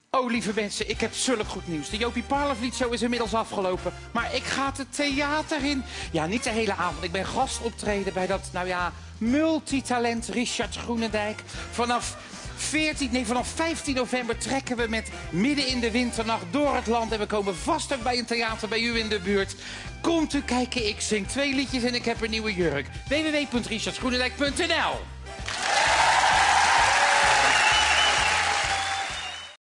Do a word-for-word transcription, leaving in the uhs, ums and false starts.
Oh, lieve mensen, ik heb zulk goed nieuws. De Jopie Parlevliet Show is inmiddels afgelopen. Maar ik ga het theater in. Ja, niet de hele avond. Ik ben gastoptreden bij dat, nou ja, multitalent Richard Groenendijk. Vanaf veertien, nee, vanaf vijftien november trekken we met Midden in de Winternacht door het land. En we komen vast ook bij een theater bij u in de buurt. Komt u kijken, ik zing twee liedjes en ik heb een nieuwe jurk. w w w punt richard groenendijk punt n l